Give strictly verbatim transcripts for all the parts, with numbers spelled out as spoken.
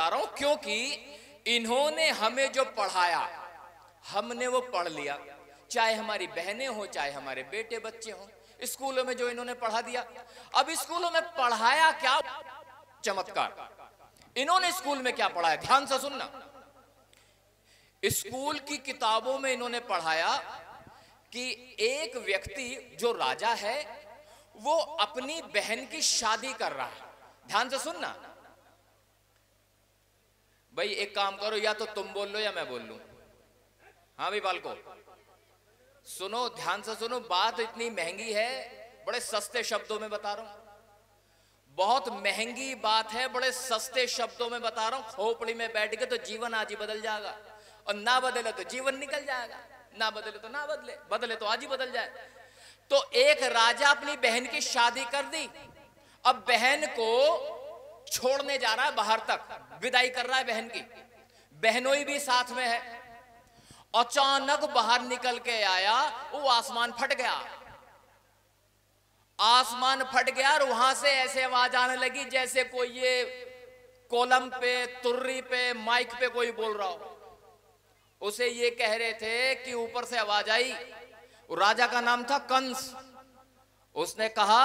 बता रहा हूं क्योंकि इन्होंने हमें जो पढ़ाया हमने वो पढ़ लिया, चाहे हमारी बहनें हो चाहे हमारे बेटे बच्चे हों, स्कूलों में जो इन्होंने पढ़ा दिया। अब स्कूलों में पढ़ाया क्या? चमत्कार। इन्होंने स्कूल में क्या पढ़ाया? ध्यान से सुनना। स्कूल की किताबों में इन्होंने पढ़ाया कि एक व्यक्ति जो राजा है वो अपनी बहन की शादी कर रहा है। ध्यान से सुनना भाई, एक काम करो, या तो तुम बोल लो या मैं बोल लूं। हाँ भाई बालको, सुनो, ध्यान से सुनो। बात इतनी महंगी है, बड़े सस्ते शब्दों में बता रहा हूं। बहुत महंगी बात है, बड़े सस्ते शब्दों में बता रहा हूं। खोपड़ी में बैठ के तो जीवन आज ही बदल जाएगा, और ना बदले तो जीवन निकल जाएगा, ना बदले तो ना बदले, बदले तो आज ही बदल जाए। तो एक राजा अपनी बहन की शादी कर दी। अब बहन को छोड़ने जा रहा है, बाहर तक विदाई कर रहा है बहन की, बहनोई भी साथ में है। अचानक बाहर निकल के आया, वो आसमान फट गया। आसमान फट गया और वहां से ऐसे आवाज आने लगी जैसे कोई ये कोलम पे, तुर्री पे, माइक पे कोई बोल रहा हो। उसे ये कह रहे थे कि ऊपर से आवाज आई, राजा का नाम था कंस। उसने कहा,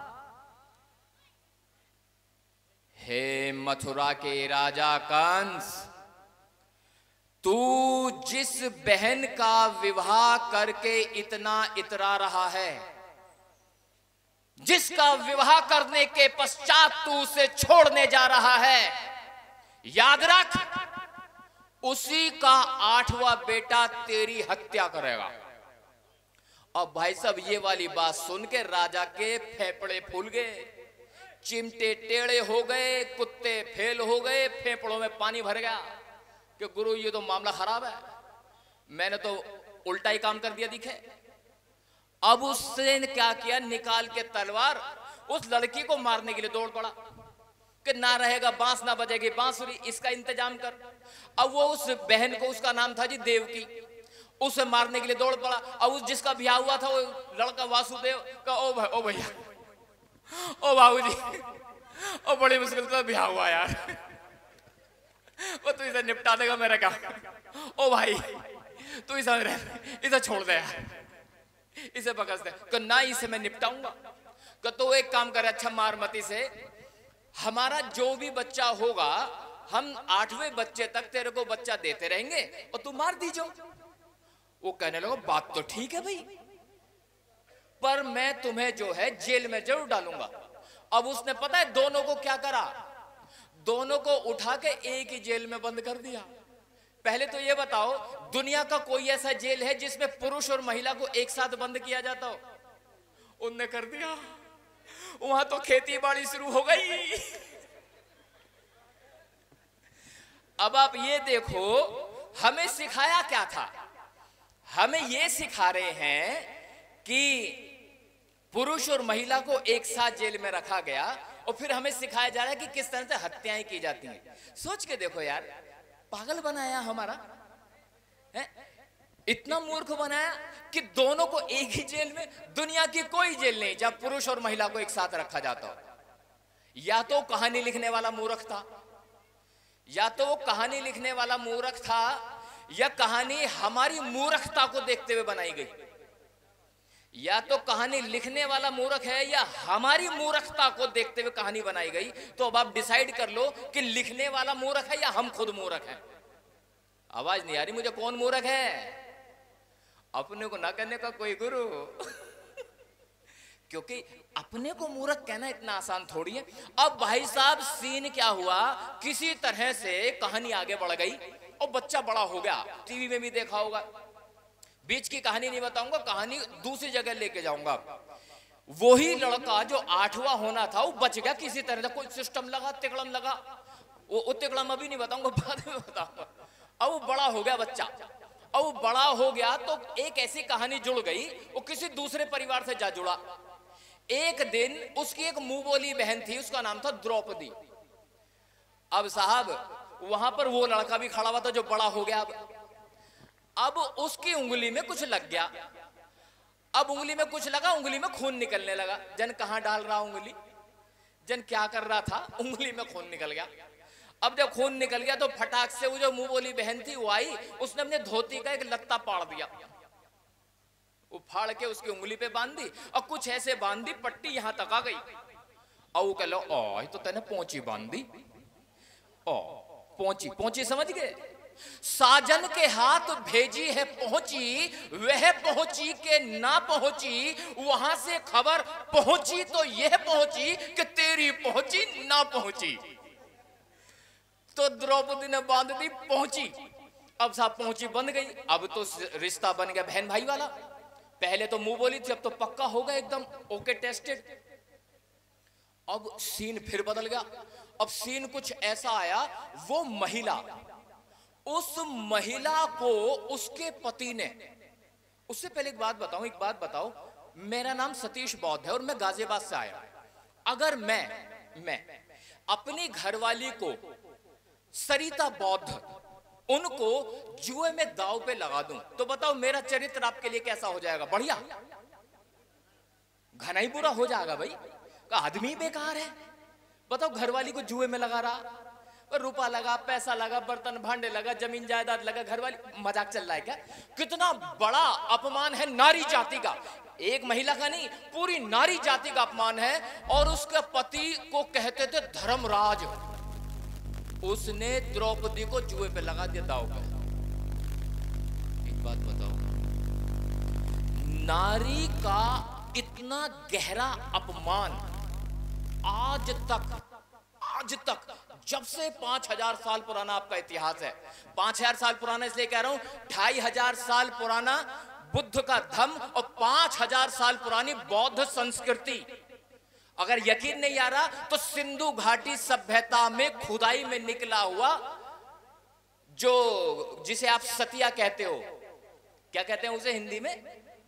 हे मथुरा के राजा कंस, तू जिस बहन का विवाह करके इतना इतरा रहा है, जिसका विवाह करने के पश्चात तू उसे छोड़ने जा रहा है, याद रख उसी का आठवां बेटा तेरी हत्या करेगा। अब भाई साहब ये वाली बात सुन के राजा के फेफड़े फूल गए, चिमटे टेढ़े हो गए, कुत्ते फेल हो गए, फेफड़ों में पानी भर गया कि गुरु ये तो मामला खराब है, मैंने तो उल्टा ही काम कर दिया दिखे। अब उसने क्या किया, निकाल के तलवार उस लड़की को मारने के लिए दौड़ पड़ा कि ना रहेगा बांस ना बजेगी बांसुरी, इसका इंतजाम कर। अब वो उस बहन को, उसका नाम था जी देवकी, उसे मारने के लिए दौड़ पड़ा। अब उस जिसका ब्याह हुआ था वो लड़का वासुदेव का, ओ भाई, ओ भैया, ओ बाबूजी, ओ बड़ी मुश्किल से ब्याह हुआ यार, वो तू इसे निपटा देगा मेरा क्या? ओ भाई तू इसे इसे छोड़ दे यार, इसे पकड़ दे। कि ना इसे मैं निपटाऊंगा। कि तो एक काम करे, अच्छा मारमती से हमारा जो भी बच्चा होगा हम आठवें बच्चे तक तेरे को बच्चा देते रहेंगे और तू मार दीजो। वो कहने लगा बात तो ठीक है भाई, पर मैं तुम्हें जो है जेल में जरूर डालूंगा। अब उसने पता है दोनों को क्या करा, दोनों को उठा के एक ही जेल में बंद कर दिया। पहले तो ये बताओ दुनिया का कोई ऐसा जेल है जिसमें पुरुष और महिला को एक साथ बंद किया जाता हो? उनने कर दिया। वहां तो खेती बाड़ी शुरू हो गई। अब आप ये देखो हमें सिखाया क्या था, हमें ये सिखा रहे हैं कि पुरुष और महिला को एक साथ जेल में रखा गया और फिर हमें सिखाया जा रहा है कि किस तरह से हत्याएं की जाती हैं। सोच के देखो यार, पागल बनाया हमारा है? इतना मूर्ख बनाया कि दोनों को एक ही जेल में, दुनिया की कोई जेल नहीं जब पुरुष और महिला को एक साथ रखा जाता हो। या तो कहानी लिखने वाला मूर्ख था, या तो वो कहानी लिखने वाला मूर्ख था, या कहानी हमारी मूर्खता को देखते हुए बनाई गई। या तो कहानी लिखने वाला मूर्ख है या हमारी मूर्खता को देखते हुए कहानी बनाई गई। तो अब आप डिसाइड कर लो कि लिखने वाला मूर्ख है या हम खुद मूर्ख हैं। आवाज नहीं आ रही मुझे, कौन मूर्ख है? अपने को ना कहने का कोई गुरु। क्योंकि अपने को मूर्ख कहना इतना आसान थोड़ी है। अब भाई साहब सीन क्या हुआ, किसी तरह से कहानी आगे बढ़ गई और बच्चा बड़ा हो गया। टीवी में भी देखा होगा, बीच की कहानी नहीं बताऊंगा, कहानी दूसरी जगह लेके जाऊंगा। वही लड़का जो आठवां होना था वो बच गया किसी तरह से, कोई सिस्टम लगा, तिकड़म लगा, वो तिकड़म अभी नहीं बताऊंगा, बाद में बताऊंगा। अब वो बड़ा हो गया बच्चा, अब वो बड़ा हो गया तो एक ऐसी कहानी जुड़ गई, वो किसी दूसरे परिवार से जा जुड़ा। एक दिन उसकी एक मुंह बोली बहन थी, उसका नाम था द्रौपदी। अब साहब वहां पर वो लड़का भी खड़ा हुआ था जो बड़ा हो गया। अब अब उसकी उंगली में कुछ लग गया। अब उंगली में कुछ लगा, उंगली में खून निकलने लगा। जन कहां डाल रहा उंगली, जन क्या कर रहा था, उंगली में खून निकल गया। अब जब खून निकल गया तो फटाक से वो जो मुंह बोली बहन थी वो आई, उसने अपने धोती का एक लत्ता पाड़ दिया, वो फाड़ के उसकी उंगली पे बांध दी और कुछ ऐसे बांध दी पट्टी यहां तक आ गई। और वो कह लो ओ तो तेने पहुंची बांध दी, ओ पहुंची पहुंची समझ गए। साजन के हाथ भेजी है पहुंची, वह पहुंची के ना पहुंची, वहां से खबर पहुंची तो यह पहुंची कि तेरी पहुंची ना पहुंची। तो द्रौपदी ने बांध दी पहुंची। अब साहब पहुंची बन गई, अब तो रिश्ता बन गया बहन भाई वाला। पहले तो मुंह बोली थी, अब तो पक्का हो गया एकदम ओके टेस्टेड। अब सीन फिर बदल गया। अब सीन कुछ ऐसा आया, वो महिला, उस महिला को उसके पति ने, उससे पहले एक बात बताऊं, एक बात बताओ, मेरा नाम सतीश बौद्ध है और मैं गाजियाबाद से आया। अगर मैं मैं अपनी घरवाली को सरिता बौद्ध, उनको जुए में दांव पे लगा दूं, तो बताओ मेरा चरित्र आपके लिए कैसा हो जाएगा? बढ़िया, घना ही बुरा हो जाएगा भाई। का आदमी बेकार है। बताओ घरवाली को जुए में लगा रहा, रुपया लगा, पैसा लगा, बर्तन भांडे लगा, जमीन जायदाद लगा, घरवाली, मजाक चल रहा है क्या? कितना बड़ा अपमान है नारी जाति का, एक महिला का नहीं, पूरी नारी जाति का अपमान है। और उसके पति को कहते थे धर्मराज, उसने द्रौपदी को जुए पे लगा दिया दांव पे। एक बात बताओ, नारी का इतना गहरा अपमान आज तक, आज तक, जब से पांच हजार साल पुराना आपका इतिहास है, पांच हजार साल पुराना इसलिए कह रहा हूं, ढाई हजार साल पुराना बुद्ध का धम्म और पांच हजार साल पुरानी बौद्ध संस्कृति। अगर यकीन नहीं आ रहा तो सिंधु घाटी सभ्यता में खुदाई में निकला हुआ, जो जिसे आप सतिया कहते हो, क्या कहते हैं उसे हिंदी में,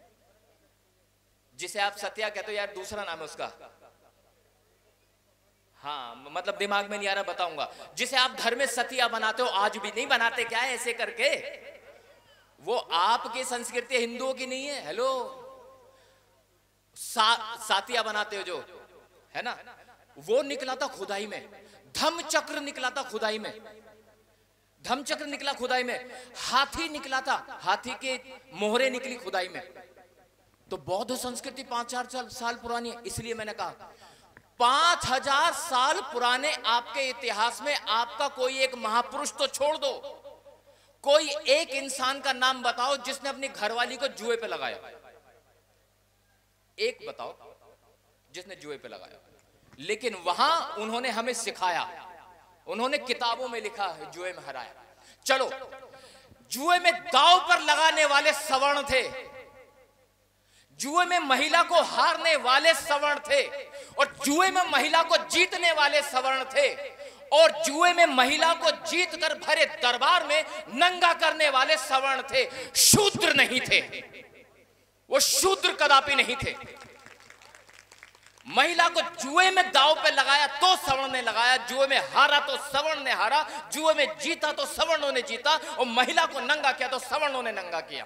जिसे आप सतिया कहते हो, यार दूसरा नाम है उसका, हाँ मतलब दिमाग में नहीं आ रहा, बताऊंगा। जिसे आप घर में सतिया बनाते हो, आज भी नहीं बनाते क्या है ऐसे करके? वो आपकी संस्कृति हिंदुओं की नहीं है। हेलो, सा, सातिया बनाते हो जो है ना, वो निकला था खुदाई में, धम्म चक्र निकला था खुदाई में, धम्म चक्र निकला खुदाई में, हाथी निकला था, हाथी के मोहरे निकली खुदाई में। तो बौद्ध संस्कृति पांच हजार साल पुरानी है। इसलिए मैंने कहा पांच हजार साल पुराने आपके इतिहास में आपका कोई एक महापुरुष तो छोड़ दो, कोई एक इंसान का नाम बताओ जिसने अपनी घरवाली को जुए पे लगाया। एक बताओ जिसने जुए पे लगाया। लेकिन वहां उन्होंने हमें सिखाया, उन्होंने किताबों में लिखा है जुए में हराया। चलो, जुए में दांव पर लगाने वाले सवर्ण थे, जुए में महिला को हारने वाले सवर्ण थे, और जुए में महिला को जीतने वाले सवर्ण थे, और जुए में महिला को जीत कर भरे दरबार में नंगा करने वाले सवर्ण थे। शूद्र नहीं थे, वो शूद्र कदापि नहीं थे। महिला को जुए में दांव पे लगाया तो सवर्ण ने लगाया, जुए में हारा तो सवर्ण ने हारा, जुए में जीता तो सवर्णों ने जीता, और महिला को नंगा किया तो सवर्णों ने नंगा किया।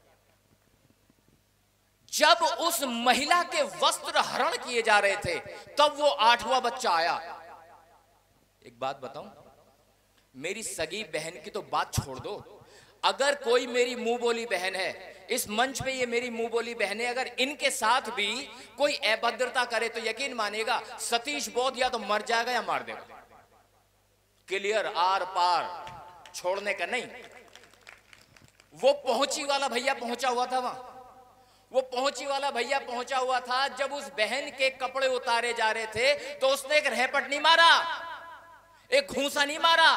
जब उस महिला के वस्त्र हरण किए जा रहे थे तब वो आठवां बच्चा आया। एक बात बताऊं, मेरी सगी बहन की तो बात छोड़ दो, अगर कोई मेरी मुंह बोली बहन है, इस मंच पे ये मेरी मुंह बोली बहन है, अगर इनके साथ भी कोई अभद्रता करे तो यकीन मानेगा सतीश बौद्ध या तो मर जाएगा या मार देगा। क्लियर, आर पार छोड़ने का नहीं। वो पहुंची वाला भैया पहुंचा हुआ था वहां, वो पहुंची वाला भैया पहुंचा हुआ था। जब उस बहन के कपड़े उतारे जा रहे थे तो उसने एक रहपट नहीं मारा, एक घूंसा नहीं मारा,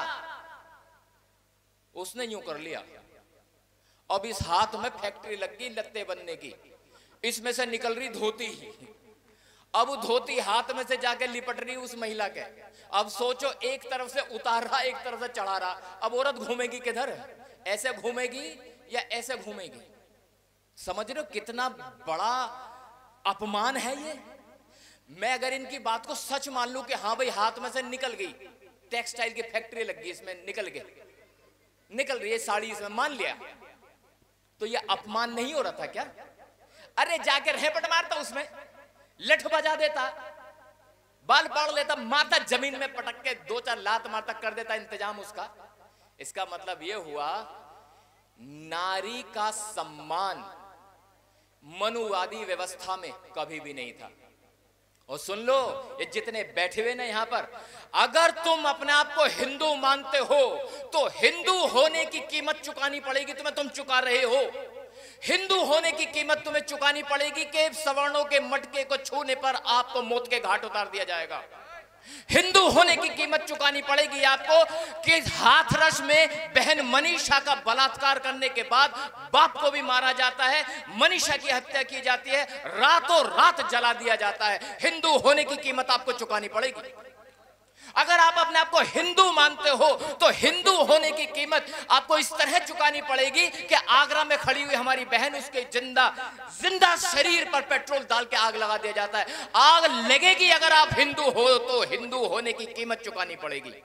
उसने यूं कर लिया। अब इस हाथ में फैक्ट्री लग गई लत्ते बनने की, इसमें से निकल रही धोती, अब वो धोती हाथ में से जाके लिपट रही उस महिला के। अब सोचो, एक तरफ से उतार रहा, एक तरफ से चढ़ा रहा, अब औरत घूमेगी किधर? ऐसे घूमेगी या ऐसे घूमेगी? समझ रहे हो कितना बड़ा अपमान है ये? मैं अगर इनकी बात को सच मान लूं कि हाँ भाई हाथ में से निकल गई, टेक्सटाइल की फैक्ट्री लग गई, इसमें निकल गई, निकल रही है साड़ी, इसमें मान लिया, तो ये अपमान नहीं हो रहा था क्या? अरे जाकर रहपट मारता, उसमें लठ बजा देता, बाल पाड़ लेता, मारता जमीन में पटक के, दो चार लात मारता, कर देता इंतजाम उसका। इसका मतलब यह हुआ नारी का सम्मान मनुवादी व्यवस्था में कभी भी नहीं था। और सुन लो, ये जितने बैठे हुए ना यहां पर, अगर तुम अपने आप को हिंदू मानते हो तो हिंदू होने की कीमत चुकानी पड़ेगी तुम्हें, तुम चुका रहे हो। हिंदू होने की कीमत तुम्हें चुकानी पड़ेगी कि सवर्णों के मटके को छूने पर आपको मौत के घाट उतार दिया जाएगा। हिंदू होने की कीमत चुकानी पड़ेगी आपको कि हाथरस में बहन मनीषा का बलात्कार करने के बाद बाप को भी मारा जाता है, मनीषा की हत्या की जाती है, रातों रात जला दिया जाता है। हिंदू होने की कीमत आपको चुकानी पड़ेगी। अगर आप अपने आप को हिंदू मानते हो तो हिंदू होने की कीमत आपको इस तरह चुकानी पड़ेगी कि आगरा में खड़ी हुई हमारी बहन, उसके जिंदा जिंदा शरीर पर पेट्रोल डाल के आग लगा दिया जाता है। आग लगेगी अगर आप हिंदू हो तो हिंदू होने की कीमत चुकानी पड़ेगी।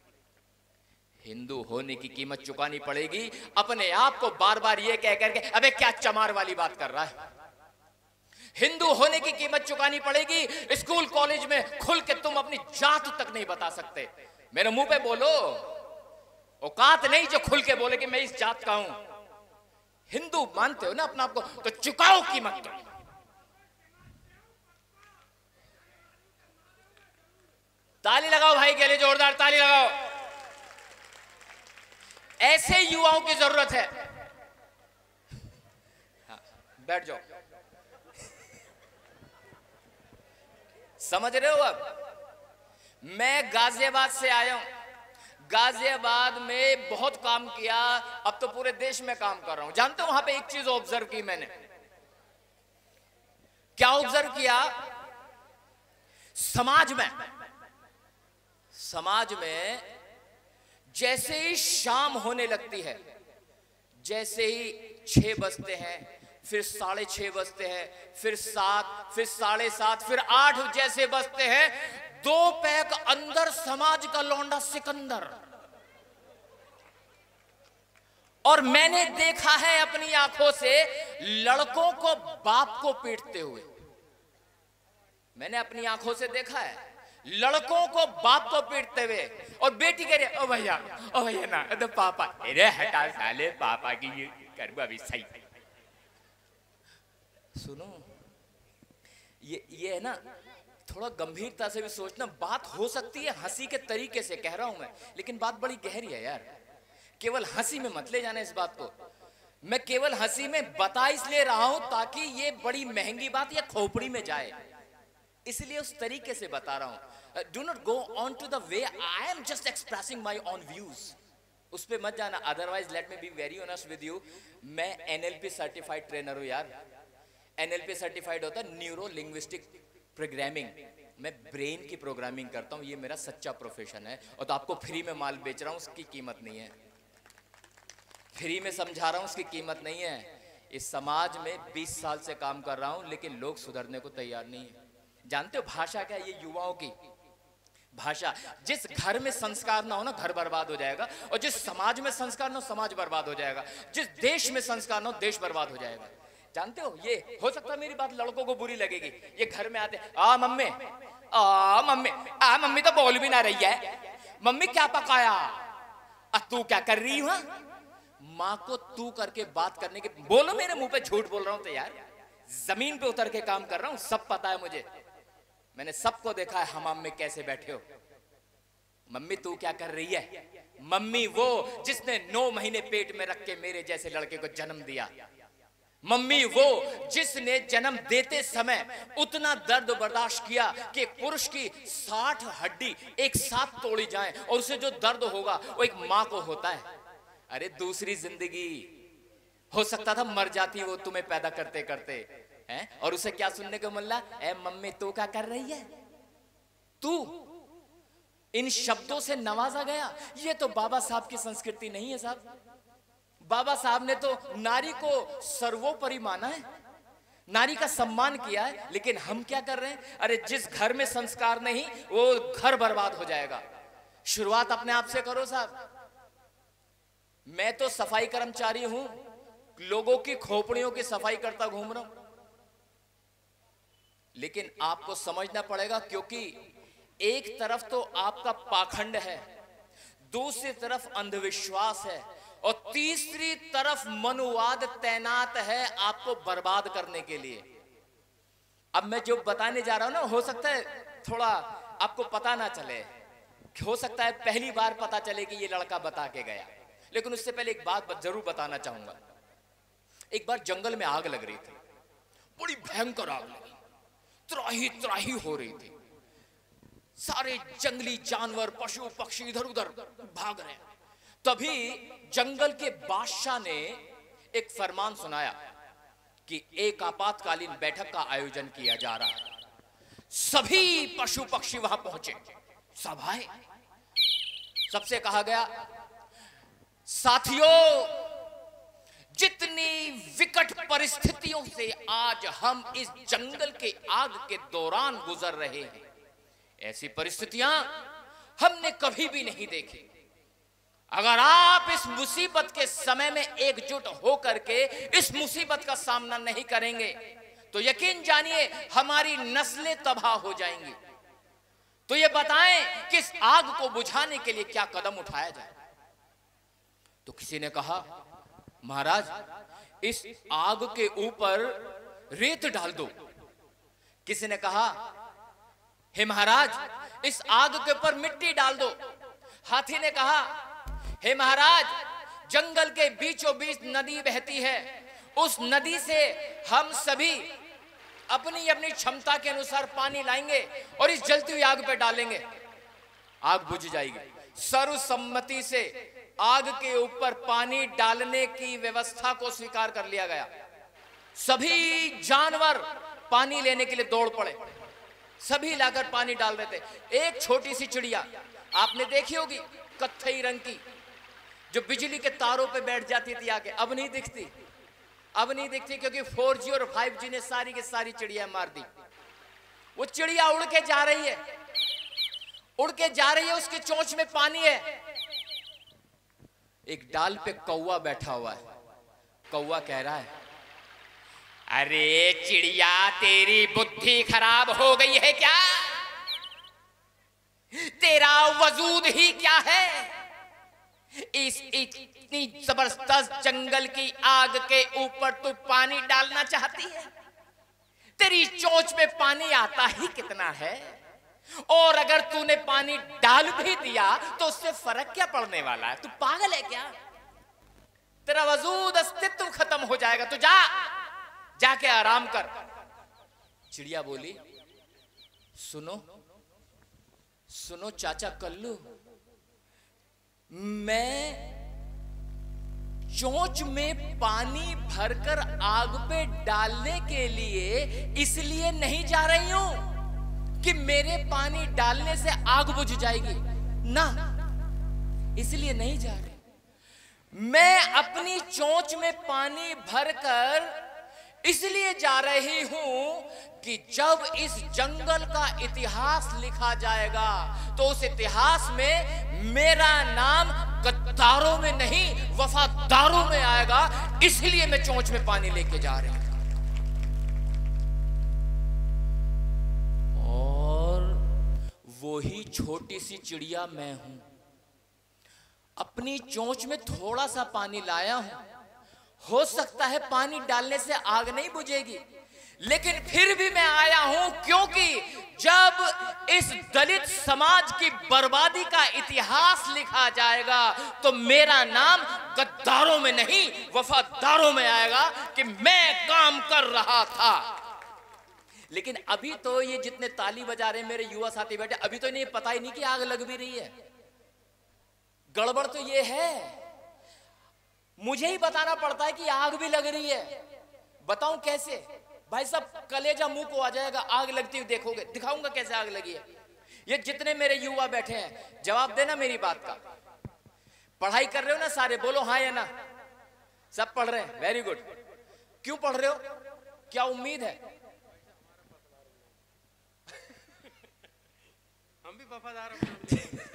हिंदू होने की कीमत चुकानी पड़ेगी। अपने आप को बार बार ये कह करके अबे क्या चमार वाली बात कर रहा है। हिंदू होने की कीमत चुकानी पड़ेगी। स्कूल कॉलेज में खुल के तुम अपनी जात तक नहीं बता सकते। मेरे मुंह पे बोलो, औकात नहीं जो खुल के बोले कि मैं इस जात का हूं। हिंदू मानते हो ना अपना आपको, तो चुकाओ कीमत तो। ताली लगाओ भाई के लिए, जोरदार ताली लगाओ। ऐसे युवाओं की जरूरत है। हाँ, बैठ जाओ। समझ रहे हो? अब मैं गाजियाबाद से आया हूं। गाजियाबाद में बहुत काम किया, अब तो पूरे देश में काम कर रहा हूं। जानते हो वहां पे एक चीज ऑब्जर्व की मैंने। क्या ऑब्जर्व किया? समाज में समाज में जैसे ही शाम होने लगती है, जैसे ही छह बजते हैं, फिर साढ़े छह बजते हैं, फिर सात, फिर साढ़े सात, फिर आठ जैसे बजते हैं, दो पैक अंदर समाज का लौंडा सिकंदर। और मैंने देखा है अपनी आंखों से लड़कों को बाप को पीटते हुए। मैंने अपनी आंखों से देखा है लड़कों को बाप को पीटते हुए, और बेटी कह रही ओ भैया ओ भैया ना तो पापा, अरे हटा साले पापा की ये करूँ अभी सही। सुनो, ये ये है ना, थोड़ा गंभीरता से भी सोचना। बात हो सकती है हंसी के तरीके से कह रहा हूं मैं, लेकिन बात बड़ी गहरी है यार। केवल हंसी में मत ले जाना इस बात को। मैं केवल हंसी में बता इसलिए रहा हूं ताकि ये बड़ी महंगी बात या खोपड़ी में जाए, इसलिए उस तरीके से बता रहा हूं। Do not go on to the way I am just expressing my own views, उस पे मत जाना। Otherwise let me be very honest with you, मैं एनएलपी सर्टिफाइड ट्रेनर हूं यार। एनएलपी सर्टिफाइड होता है न्यूरो लिंग्विस्टिक प्रोग्रामिंग। मैं ब्रेन की प्रोग्रामिंग करता हूं, ये मेरा सच्चा प्रोफेशन है। और तो आपको फ्री में माल बेच रहा हूं, उसकी कीमत नहीं है। फ्री में समझा रहा हूं, उसकी कीमत नहीं है। इस समाज में बीस साल से काम कर रहा हूं, लेकिन लोग सुधरने को तैयार नहीं है। जानते हो भाषा क्या है? ये युवाओं की भाषा। जिस घर में संस्कार ना हो ना, घर बर्बाद हो जाएगा। और जिस समाज में संस्कार ना हो, समाज बर्बाद हो जाएगा। जिस देश में संस्कार ना हो, देश बर्बाद हो जाएगा। जानते हो, ये हो सकता है मेरी बात लड़कों को बुरी लगेगी। ये घर में आते, आ मम्मी आ मम्मी आ मम्मी तो बोल भी ना रही है, मम्मी क्या पकाया, आ तू क्या कर रही है? माँ को तू करके बात करने के, बोलो मेरे मुंह पे झूठ बोल रहा हूं तो यार, जमीन पे उतर के काम कर रहा हूं, सब पता है मुझे। मैंने सबको देखा है हमाम में कैसे बैठे हो। मम्मी तू क्या कर रही है? मम्मी वो जिसने नौ महीने पेट में रख के मेरे जैसे लड़के को जन्म दिया। मम्मी वो जिसने जन्म देते समय उतना दर्द बर्दाश्त किया कि पुरुष की साठ हड्डी एक साथ तोड़ी जाए, और उसे जो दर्द होगा वो एक मां को होता है। अरे दूसरी जिंदगी हो सकता था मर जाती वो तुम्हें पैदा करते करते हैं, और उसे क्या सुनने को मिल रहा? ए मम्मी तू क्या कर रही है? तू इन शब्दों से नवाजा गया। ये तो बाबा साहब की संस्कृति नहीं है साहब। बाबा साहब ने तो नारी को सर्वोपरि माना है, नारी का सम्मान किया है। लेकिन हम क्या कर रहे हैं? अरे जिस घर में संस्कार नहीं, वो घर बर्बाद हो जाएगा। शुरुआत अपने आप से करो साहब। मैं तो सफाई कर्मचारी हूं, लोगों की खोपड़ियों की सफाई करता घूम रहा हूं। लेकिन आपको समझना पड़ेगा, क्योंकि एक तरफ तो आपका पाखंड है, दूसरी तरफ अंधविश्वास है, और तीसरी तरफ मनुवाद तैनात है आपको बर्बाद करने के लिए। अब मैं जो बताने जा रहा हूं ना, हो सकता है थोड़ा आपको पता ना चले, हो सकता है पहली बार पता चले कि ये लड़का बता के गया, लेकिन उससे पहले एक बात जरूर बताना चाहूंगा। एक बार जंगल में आग लग रही थी, बड़ी भयंकर आग लगी, त्राही त्राही हो रही थी, सारे जंगली जानवर पशु पक्षी इधर उधर भाग रहे हैं। तभी जंगल के बादशाह ने एक फरमान सुनाया कि एक आपातकालीन बैठक का आयोजन किया जा रहा है। सभी पशु पक्षी वहां पहुंचे, सब आए। सबसे कहा गया, साथियों, जितनी विकट परिस्थितियों से आज हम इस जंगल के आग के दौरान गुजर रहे हैं, ऐसी परिस्थितियां हमने कभी भी नहीं देखी। अगर आप इस मुसीबत के समय में एकजुट होकर के इस मुसीबत का सामना नहीं करेंगे तो यकीन जानिए हमारी नस्लें तबाह हो जाएंगी। तो ये बताएं कि इस आग को बुझाने के लिए क्या कदम उठाया जाए। तो किसी ने कहा, महाराज, इस आग के ऊपर रेत डाल दो। किसी ने कहा, हे महाराज, इस आग के ऊपर मिट्टी डाल दो। हाथी ने कहा, हे महाराज, जंगल के बीचों बीच नदी बहती है, उस नदी से हम सभी अपनी अपनी क्षमता के अनुसार पानी लाएंगे और इस जलती हुई आग पे डालेंगे, आग बुझ जाएगी। सर्वसम्मति से आग के ऊपर पानी डालने की व्यवस्था को स्वीकार कर लिया गया। सभी जानवर पानी लेने के लिए दौड़ पड़े, सभी लाकर पानी डाल रहे थे। एक छोटी सी चिड़िया आपने देखी होगी, कत्थई रंग की, जो बिजली के तारों पे बैठ जाती थी आके, अब नहीं दिखती, अब नहीं दिखती क्योंकि फोर जी और फाइव जी ने सारी की सारी चिड़िया मार दी। वो चिड़िया उड़ के जा रही है, उड़ के जा रही है, उसके चोंच में पानी है। एक डाल पे कौवा बैठा हुआ है। कौवा कह रहा है, अरे चिड़िया, तेरी बुद्धि खराब हो गई है क्या? तेरा वजूद ही क्या है? इस इतनी जबरदस्त जंगल की आग के ऊपर तू पानी डालना चाहती है? तेरी चोंच में पानी आता ही कितना है, और अगर तूने पानी डाल भी दिया तो उससे फर्क क्या पड़ने वाला है? तू पागल है क्या? तेरा वजूद, अस्तित्व खत्म हो जाएगा। तू जा, जाके आराम कर। चिड़िया बोली, सुनो सुनो चाचा कल्लू, मैं चोंच में पानी भरकर आग पे डालने के लिए इसलिए नहीं जा रही हूं कि मेरे पानी डालने से आग बुझ जाएगी ना, इसलिए नहीं जा रही। मैं अपनी चोंच में पानी भरकर इसलिए जा रही हूं कि जब इस जंगल का इतिहास लिखा जाएगा तो उस इतिहास में मेरा नाम गद्दारों में नहीं वफादारों में आएगा, इसलिए मैं चोंच में पानी लेके जा रही हूं। और वही छोटी सी चिड़िया मैं हूं, अपनी चोंच में थोड़ा सा पानी लाया हूं। हो सकता है पानी डालने से आग नहीं बुझेगी, लेकिन फिर भी मैं आया हूं क्योंकि जब इस दलित समाज की बर्बादी का इतिहास लिखा जाएगा तो मेरा नाम गद्दारों में नहीं वफादारों में आएगा कि मैं काम कर रहा था। लेकिन अभी तो ये जितने ताली बजा रहे हैं मेरे युवा साथी बैठे, अभी तो इन्हें पता ही नहीं कि आग लग भी रही है। गड़बड़ तो ये है, मुझे ही बताना पड़ता है कि आग भी लग रही है। बताऊं कैसे? भाई साहब, कलेजा मुंह को आ जाएगा, आग लगती हुई देखोगे, दिखाऊंगा कैसे आग लगी है। ये जितने मेरे युवा बैठे हैं, जवाब देना मेरी बात का। पढ़ाई कर रहे हो ना सारे? बोलो हाँ या ना। सब पढ़ रहे हैं, वेरी गुड। क्यों पढ़ रहे हो? क्या उम्मीद है? हम भी वफादार हैं।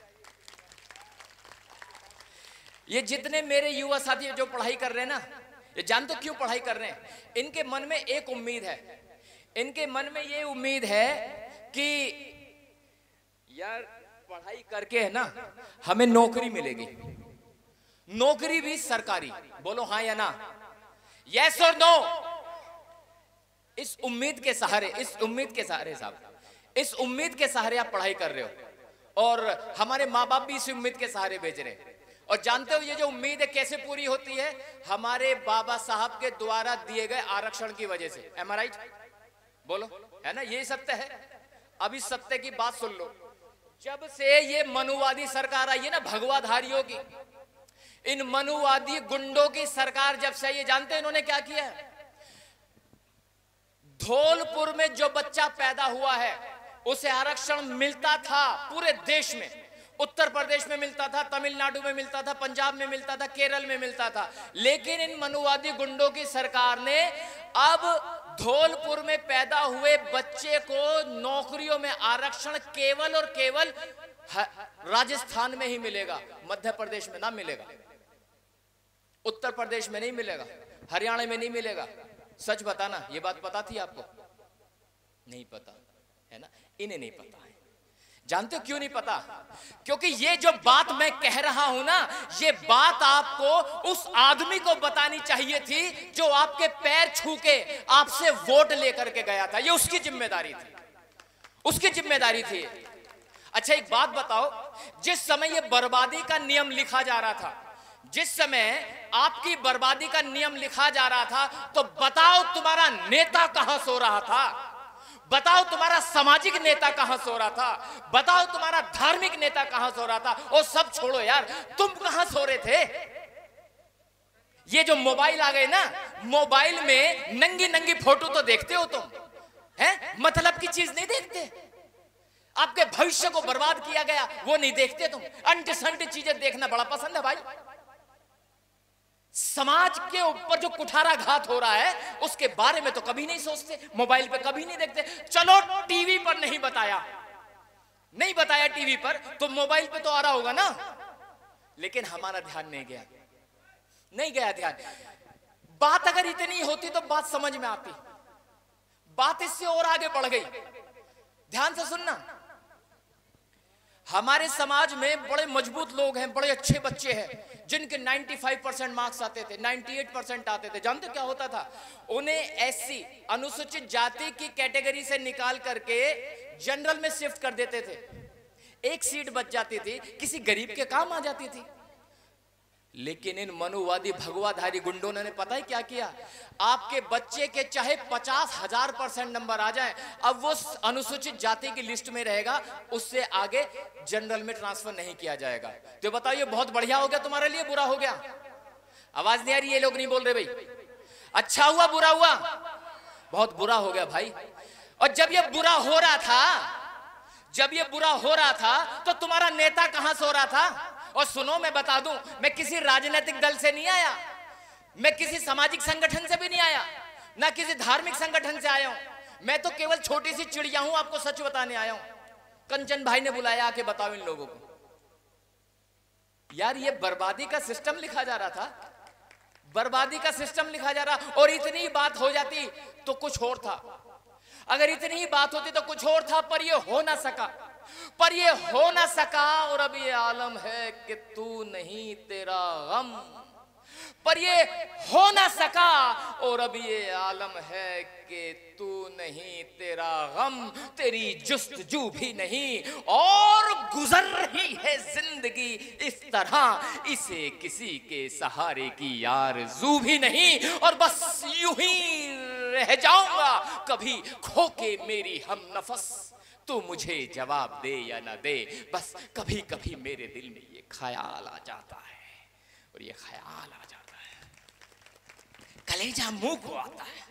ये जितने मेरे युवा साथी जो पढ़ाई कर रहे हैं ना, ये जानते क्यों पढ़ाई कर रहे हैं? इनके मन में एक उम्मीद है, इनके मन में ये उम्मीद है कि यार पढ़ाई करके है ना हमें नौकरी मिलेगी, नौकरी भी सरकारी। बोलो हाँ या ना, यस और नो। इस उम्मीद के सहारे, इस उम्मीद के सहारे साहब, इस उम्मीद के सहारे आप पढ़ाई कर रहे हो और हमारे माँ बाप भी इस उम्मीद के सहारे भेज रहे हैं। और जानते हो ये जो उम्मीद है कैसे पूरी होती है? हमारे बाबा साहब के द्वारा दिए गए आरक्षण की वजह से। Am I right? बोलो, है ना? ये सत्य है। अब इस सत्य की बात सुन लो। जब से ये मनुवादी सरकार आई है ना, भगवाधारियों की, इन मनुवादी गुंडों की सरकार जब से, ये जानते हैं इन्होंने क्या किया है? धौलपुर में जो बच्चा पैदा हुआ है उसे आरक्षण मिलता था पूरे देश में। उत्तर प्रदेश में मिलता था, तमिलनाडु में मिलता था, पंजाब में मिलता था, केरल में मिलता था। लेकिन इन मनुवादी गुंडों की सरकार ने अब धौलपुर में पैदा हुए बच्चे को नौकरियों में आरक्षण केवल और केवल राजस्थान में ही मिलेगा, मध्य प्रदेश में ना मिलेगा, उत्तर प्रदेश में नहीं मिलेगा, हरियाणा में नहीं मिलेगा। सच बताना, ये बात पता थी आपको? नहीं पता है ना? इन्हें नहीं पता है। जानते हो क्यों नहीं पता? क्योंकि ये जो बात मैं कह रहा हूं ना, ये बात आपको उस आदमी को बतानी चाहिए थी जो आपके पैर छू के आपसे वोट लेकर के गया था। ये उसकी जिम्मेदारी थी, उसकी जिम्मेदारी थी। अच्छा एक बात बताओ, जिस समय ये बर्बादी का नियम लिखा जा रहा था, जिस समय आपकी बर्बादी का नियम लिखा जा रहा था, तो बताओ तुम्हारा नेता कहां सो रहा था? बताओ तुम्हारा सामाजिक नेता कहां सो रहा था? बताओ तुम्हारा धार्मिक नेता कहां सो रहा था? और सब छोड़ो यार, तुम कहां सो रहे थे? ये जो मोबाइल आ गए ना, मोबाइल में नंगी नंगी फोटो तो देखते हो तुम, हैं? मतलब की चीज नहीं देखते। आपके भविष्य को बर्बाद किया गया वो नहीं देखते तुम। अंट संट चीजें देखना बड़ा पसंद है भाई। समाज के ऊपर जो कुठारा घात हो रहा है उसके बारे में तो कभी नहीं सोचते, मोबाइल पे कभी नहीं देखते। चलो टीवी पर नहीं बताया, नहीं बताया टीवी पर, तो मोबाइल पे तो आ रहा होगा ना। लेकिन हमारा ध्यान नहीं गया, नहीं गया ध्यान। बात अगर इतनी होती तो बात समझ में आती, बात इससे और आगे बढ़ गई। ध्यान से सुनना, हमारे समाज में बड़े मजबूत लोग हैं, बड़े अच्छे बच्चे हैं जिनके पचानवे परसेंट मार्क्स आते थे, अट्ठानवे परसेंट आते थे। जानते क्या होता था? उन्हें एससी अनुसूचित जाति की कैटेगरी से निकाल करके जनरल में शिफ्ट कर देते थे। एक सीट बच जाती थी, किसी गरीब के काम आ जाती थी। लेकिन इन मनुवादी भगवाधारी गुंडों ने पता है क्या किया? आपके बच्चे के चाहे पचास हजार परसेंट नंबर आ जाए, अब वो अनुसूचित जाति की लिस्ट में रहेगा, उससे आगे जनरल में ट्रांसफर नहीं किया जाएगा। तो बताओ ये बहुत बढ़िया हो गया तुम्हारे लिए, बुरा हो गया? आवाज नहीं आ रही? ये लोग नहीं बोल रहे भाई। अच्छा हुआ, बुरा हुआ? बहुत बुरा हो गया भाई। और जब ये बुरा हो रहा था, जब ये बुरा हो रहा था तो तुम्हारा नेता कहां सो रहा था? और सुनो मैं बता दूं, मैं किसी राजनीतिक दल से नहीं आया, मैं किसी सामाजिक संगठन से भी नहीं आया, ना किसी धार्मिक संगठन से आया हूं। मैं तो केवल छोटी सी चिड़िया हूं, आपको सच बताने आया हूं। कंचन भाई ने बुलाया, आके बताओ इन लोगों को। यार ये बर्बादी का सिस्टम लिखा जा रहा था, बर्बादी का सिस्टम लिखा जा रहा। और इतनी बात हो जाती तो कुछ और था, अगर इतनी ही बात होती तो कुछ और था, पर ये हो ना सका, पर ये हो ना सका। और अब ये आलम है कि तू नहीं तेरा गम, पर ये हो ना सका। और अब ये आलम है कि तू नहीं तेरा गम, तेरी जुस्तजू भी नहीं और गुजर रही है जिंदगी इस तरह, इसे किसी के सहारे की आरज़ू भी नहीं। और बस यूं ही रह जाऊंगा कभी खो के मेरी हम नफस, तू मुझे जवाब दे या ना दे, बस कभी कभी मेरे दिल में ये ख्याल आ जाता है। और ये ख्याल आ जाता है, कलेजा मुंह को आता है।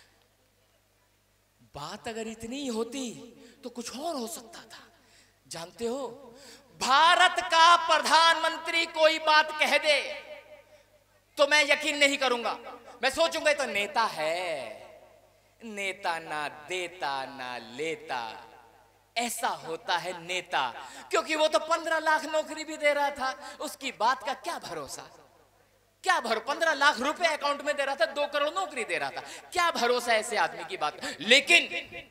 बात अगर इतनी ही होती तो कुछ और हो सकता था। जानते हो, भारत का प्रधानमंत्री कोई बात कह दे तो मैं यकीन नहीं करूंगा, मैं सोचूंगा तो नेता है, नेता ना देता ना लेता, ऐसा होता है नेता। क्योंकि वो तो पंद्रह लाख नौकरी भी दे रहा था, उसकी बात का क्या भरोसा, क्या भरो, पंद्रह लाख रुपए अकाउंट में दे रहा था, दो करोड़ नौकरी दे रहा था, क्या भरोसा ऐसे आदमी की बात। लेकिन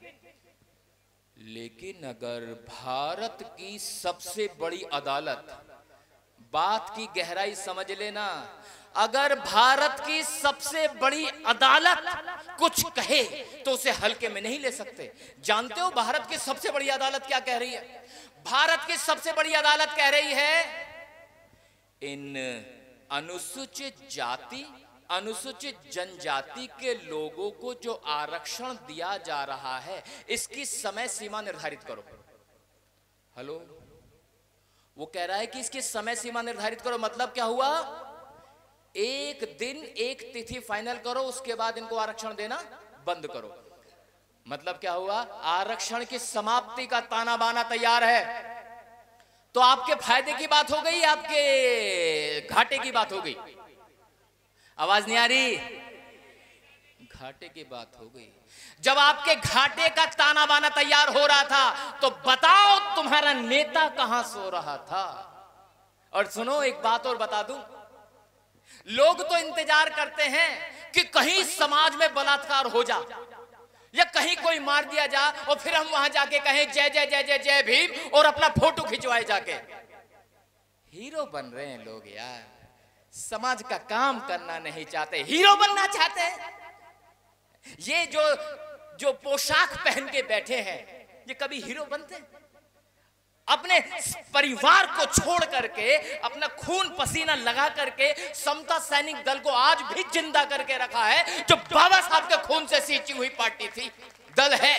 लेकिन अगर भारत की सबसे बड़ी अदालत, बात की गहराई समझ लेना, अगर भारत की सबसे बड़ी अदालत कुछ कहे तो उसे हल्के में नहीं ले सकते। जानते हो भारत की सबसे बड़ी अदालत क्या कह रही है? भारत की सबसे बड़ी अदालत कह रही है, इन अनुसूचित जाति, अनुसूचित जनजाति के लोगों को जो आरक्षण दिया जा रहा है, इसकी समय सीमा निर्धारित करो। हेलो, वो कह रहा है कि इसकी समय सीमा निर्धारित करो। मतलब क्या हुआ? एक दिन एक तिथि फाइनल करो, उसके बाद इनको आरक्षण देना बंद करो। मतलब क्या हुआ? आरक्षण की समाप्ति का ताना बाना तैयार है। तो आपके फायदे की बात हो गई, आपके घाटे की बात हो गई? आवाज नहीं आ रही? घाटे की बात हो गई। जब आपके घाटे का ताना बाना तैयार हो रहा था तो बताओ तुम्हारा नेता कहां सो रहा था? और सुनो, एक बात और बता दूं, लोग तो इंतजार करते हैं कि कहीं समाज में बलात्कार हो जा या कहीं कोई मार दिया जा और फिर हम वहां जाके कहें जय जय जय जय जय भीम और अपना फोटो खिंचवाए जाके। हीरो बन रहे हैं लोग यार, समाज का काम करना नहीं चाहते, हीरो बनना चाहते हैं। ये जो जो पोशाक पहन के बैठे हैं, ये कभी हीरो बनते हैं? अपने परिवार को छोड़ करके, अपना खून पसीना लगा करके समता सैनिक दल को आज भी जिंदा करके रखा है, जो बाबा साहब के खून से सींची हुई पार्टी थी, दल है।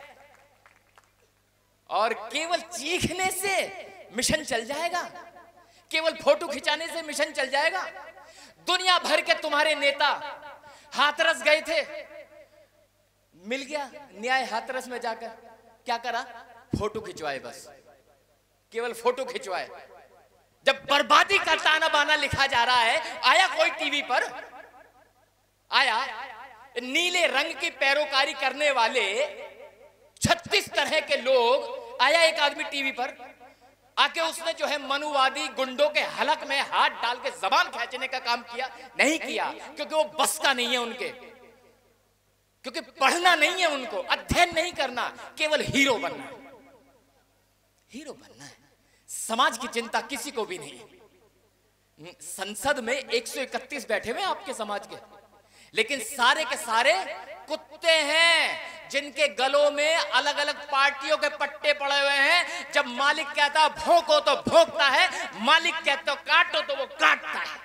और केवल चीखने से मिशन चल जाएगा? केवल फोटो खिंचाने से मिशन चल जाएगा? दुनिया भर के तुम्हारे नेता हाथरस गए थे, मिल गया न्याय हाथरस में जाकर, क्या करा? फोटो खिंचवाए, बस केवल फोटो खिंचवाए। जब बर्बादी का ताना बाना लिखा जा रहा है, आया कोई टीवी पर? आया? नीले रंग की पैरोकारी करने वाले छत्तीस तरह के लोग, आया एक आदमी टीवी पर आके, उसने जो है मनुवादी गुंडों के हलक में हाथ डाल के जबान खींचने का काम किया? नहीं किया, क्योंकि वो बस का नहीं है उनके, क्योंकि पढ़ना नहीं है उनको, अध्ययन नहीं करना, केवल हीरो बनना है। हीरो बनना है, समाज की चिंता किसी को भी नहीं। संसद में एक सौ इकतीस बैठे हुए आपके समाज के, लेकिन सारे के सारे कुत्ते हैं जिनके गलों में अलग अलग पार्टियों के पट्टे पड़े हुए हैं। जब मालिक कहता है भौंको तो भौंकता है, मालिक कहता है काटो तो वो काटता है।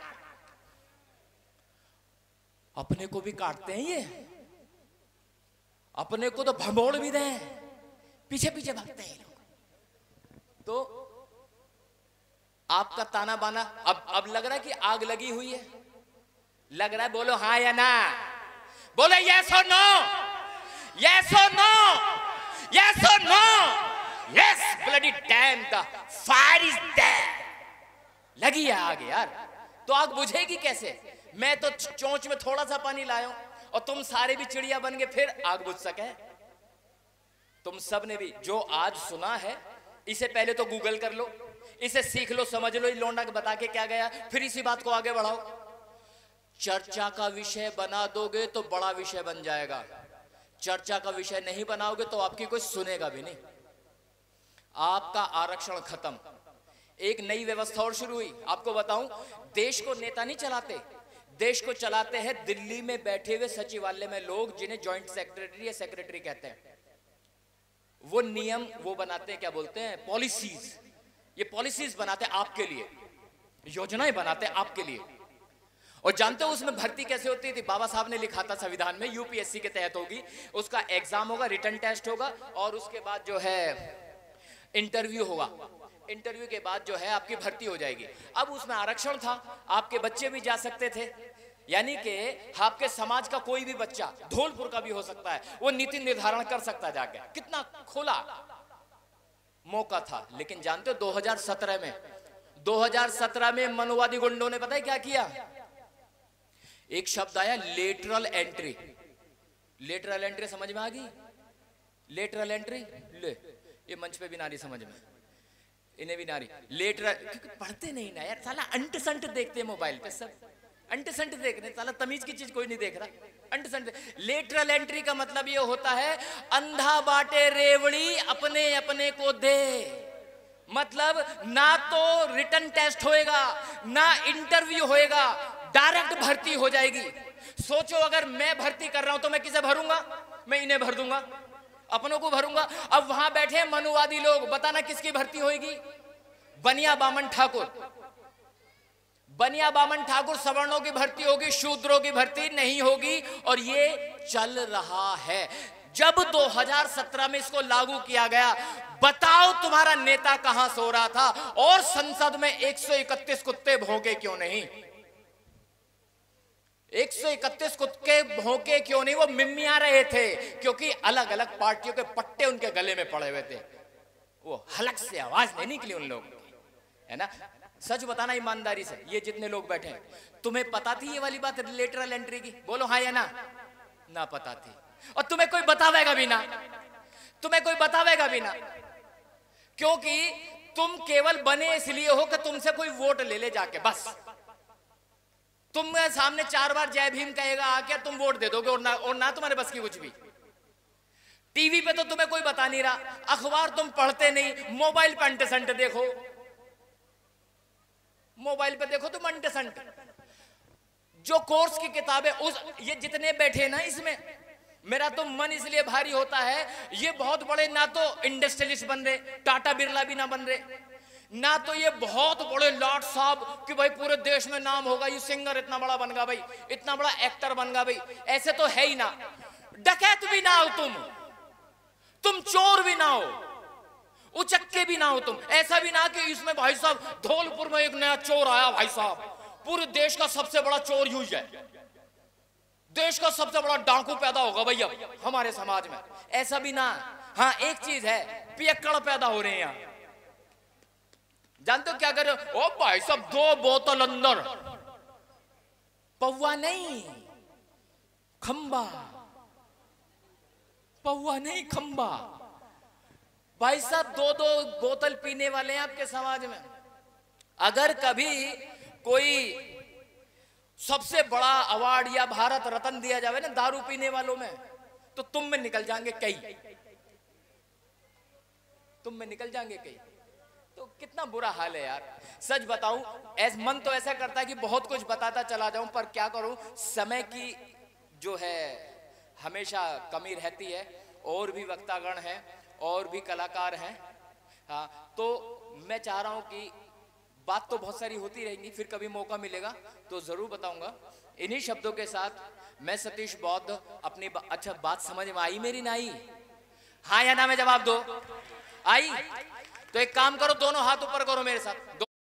अपने को भी काटते हैं ये, अपने को तो भमोड़ भी दें, पीछे पीछे भागते हैं। तो आपका ताना बाना अब अब लग रहा है कि आग लगी हुई है, लग रहा है। बोलो हाँ या ना, बोलो यस और नो, यस और नो, यस और no, yes bloody damn, the fire is there. लगी है आग यार, तो आग बुझेगी कैसे? मैं तो चोंच में थोड़ा सा पानी लाया हूं और तुम सारे भी चिड़िया बन गए, फिर आग बुझ सके? तुम सब ने भी जो आज सुना है, इसे पहले तो गूगल कर लो, इसे सीख लो, समझ लो, लौंडा बता के क्या गया, फिर इसी बात को आगे बढ़ाओ। चर्चा का विषय बना दोगे तो बड़ा विषय बन जाएगा, चर्चा का विषय नहीं बनाओगे तो आपकी कोई सुनेगा भी नहीं। आपका आरक्षण खत्म, एक नई व्यवस्था और शुरू हुई। आपको बताऊं, देश को नेता नहीं चलाते, देश को चलाते हैं दिल्ली में बैठे हुए सचिवालय में लोग, जिन्हें ज्वाइंट सेक्रेटरी या सेक्रेटरी कहते हैं। वो नियम वो बनाते हैं, क्या बोलते हैं, पॉलिसीज। ये पॉलिसीज बनाते हैं आपके लिए, योजनाएं बनाते हैं आपके लिए। और जानते हो उसमें भर्ती कैसे होती थी? बाबा साहब ने लिखा था संविधान में, यूपीएससी के तहत होगी, उसका एग्जाम होगा, रिटन टेस्ट होगा और उसके बाद जो है इंटरव्यू होगा। इंटरव्यू के बाद जो है आपकी भर्ती हो जाएगी। अब उसमें आरक्षण था, आपके बच्चे भी जा सकते थे, यानी कि आपके समाज का कोई भी बच्चा, धौलपुर का भी हो सकता है, वो नीति निर्धारण कर सकता है जाके। कितना खुला मौका था। लेकिन जानते हो दो हज़ार सत्रह में दो हज़ार सत्रह में मनुवादी गुंडों ने पता है क्या किया? एक शब्द आया, लेटरल एंट्री। लेटरल एंट्री समझ में आ गई? लेटरल एंट्री, ले ये मंच पे भी नारी समझ में, इन्हें भी नारी। लेटरल, क्योंकि पढ़ते नहीं ना यार, साला अंट संट देखते मोबाइल पे सब, अंट संट देख रहे, साला तमीज की चीज कोई नहीं देख रहा। अंट संट। लेटरल एंट्री का मतलब ये होता है अंधा बाटे रेवड़ी अपने अपने को दे। मतलब ना तो रिटन टेस्ट होएगा ना इंटरव्यू होएगा, डायरेक्ट भर्ती हो जाएगी। सोचो अगर मैं भर्ती कर रहा हूं तो मैं किसे भरूंगा? मैं इन्हें भर दूंगा, अपनों को भरूंगा। अब वहां बैठे मनुवादी लोग, बताना किसकी भर्ती होगी? बनिया बामन ठाकुर। बनिया बामन ठाकुर सवर्णों की भर्ती होगी, शूद्रों की भर्ती नहीं होगी। और ये चल रहा है। जब दो हज़ार सत्रह में इसको लागू किया गया, बताओ तुम्हारा नेता कहां सो रहा था? और संसद में एक सौ इकतीस कुत्ते भौंके क्यों नहीं? एक सौ इकतीस कुत्ते भौंके क्यों नहीं? वो मिमिया रहे थे क्योंकि अलग अलग पार्टियों के पट्टे उनके गले में पड़े हुए थे। वो हलक से आवाज नहीं निकली उन लोगों की, है ना? सच बताना ईमानदारी से, ये जितने लोग बैठे हैं, तुम्हें पता थी ये वाली बात लेटरल एंट्री की? बोलो हाँ या ना? ना पता थी। और तुम्हें कोई बतावेगा भी ना, तुम्हें कोई बतावेगा भी ना, क्योंकि तुम केवल बने इसलिए हो कि तुमसे कोई वोट ले ले जाके, बस। तुम सामने चार बार जय भीम कहेगा आके, तुम वोट दे दोगे और ना, और ना तुम्हारे बस की कुछ भी। टीवी पे तो तुम्हें कोई बता नहीं रहा, अखबार तुम पढ़ते नहीं, मोबाइल पे अंट संट देखो, मोबाइल पे देखो तुम अंट संट। जो कोर्स की किताबें उस ये जितने बैठे ना, इसमें मेरा तो मन इसलिए भारी होता है, ये बहुत बड़े ना तो इंडस्ट्रियलिस्ट बन रहे, टाटा बिरला भी ना बन रहे, ना तो ये बहुत बड़े लॉर्ड साहब कि भाई पूरे देश में नाम होगा, ये सिंगर इतना बड़ा बन गया भाई, इतना बड़ा एक्टर बन गया भाई, ऐसे तो है ही ना। डकैत भी ना हो तुम तुम चोर भी ना हो, उचक्के भी ना हो तुम, ऐसा भी ना कि इसमें भाई साहब धौलपुर में एक नया चोर आया, भाई साहब पूरे देश का सबसे बड़ा चोर यूं है, देश का सबसे बड़ा डाकू पैदा होगा भैया हमारे समाज में, ऐसा भी ना। हाँ एक चीज है, पियक्कड़ पैदा हो रहे हैं यहाँ। जानते हो क्या कर रहे हो? ओ भाई साहब दो बोतल अंदर, पौवा नहीं खंबा, पौवा नहीं खंबा। भाई साहब दो दो बोतल पीने वाले हैं आपके समाज में। अगर कभी कोई सबसे बड़ा अवार्ड या भारत रत्न दिया जाए ना दारू पीने वालों में, तो तुम में निकल जाएंगे कई, तुम में निकल जाएंगे कई। तो कितना बुरा हाल है यार, सच बताऊं, ऐस मन तो ऐसा करता है कि बहुत कुछ बताता चला जाऊं, पर क्या करूं, समय की जो है हमेशा कमी रहती है। और भी वक्तागण हैं और भी कलाकार हैं, हाँ, तो मैं चाह रहा हूं कि बात तो बहुत सारी होती रहेंगी, फिर कभी मौका मिलेगा तो जरूर बताऊंगा। इन्हीं शब्दों के साथ मैं सतीश बौद्ध अपनी बा... अच्छा बात समझ में आई मेरी? ना आई? हाँ या ना में जवाब दो। आई? तो एक काम करो, दोनों हाथ ऊपर करो मेरे साथ।